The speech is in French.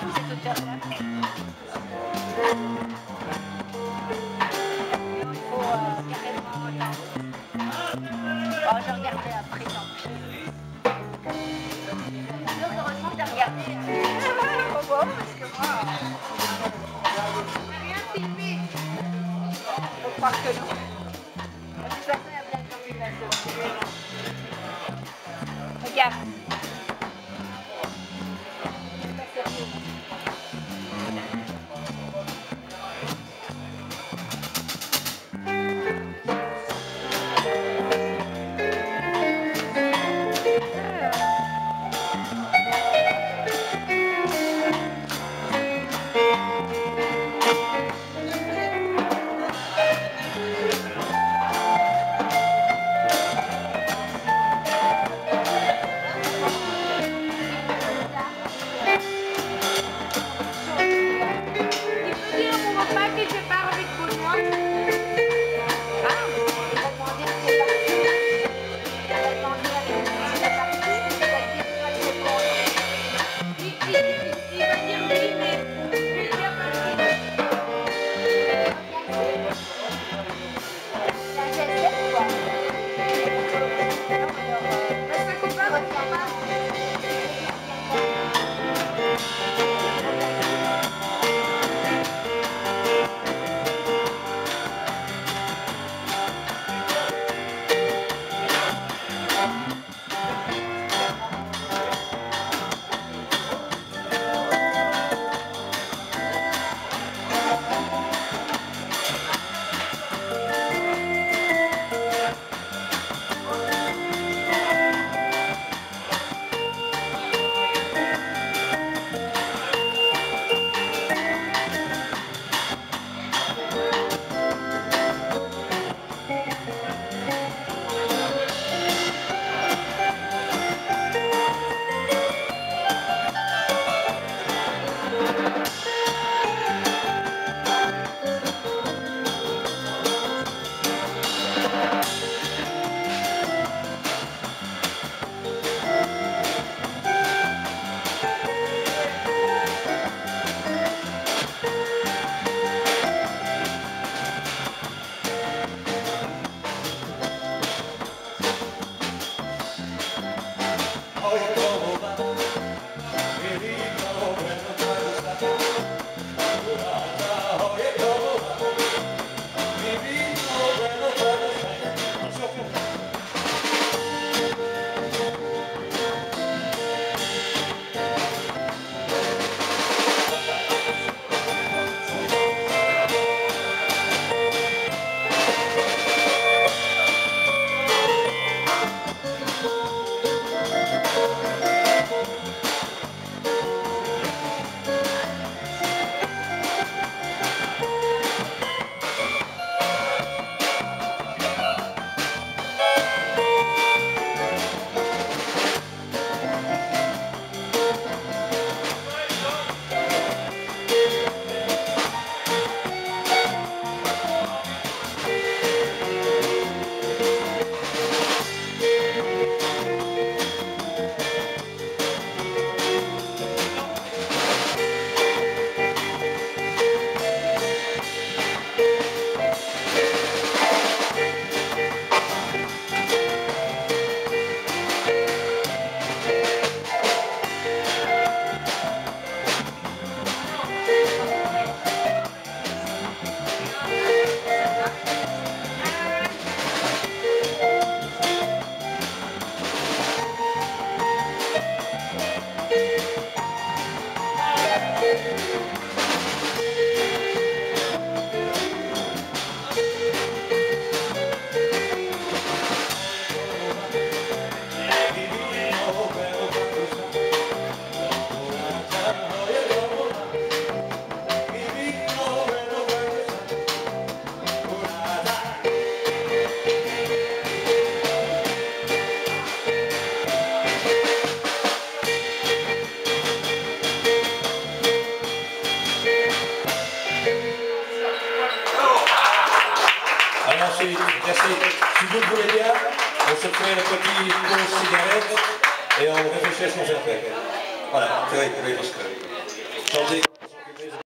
C'est tout faire là. Il faut carrément attendre. Oh, je regardais après, tant pis. Donc, heureusement que t'as regardé. Oh, bon, parce que moi... rien filmé. Faut croire que non. De toute façon, il y a plein de gens qui passent. Regarde. C'est pas sérieux. Si vous le voulez bien, on se fait un petit pause cigarette et on réfléchit à ce qu'on fait après. Voilà, c'est vrai, parce que... Chantez.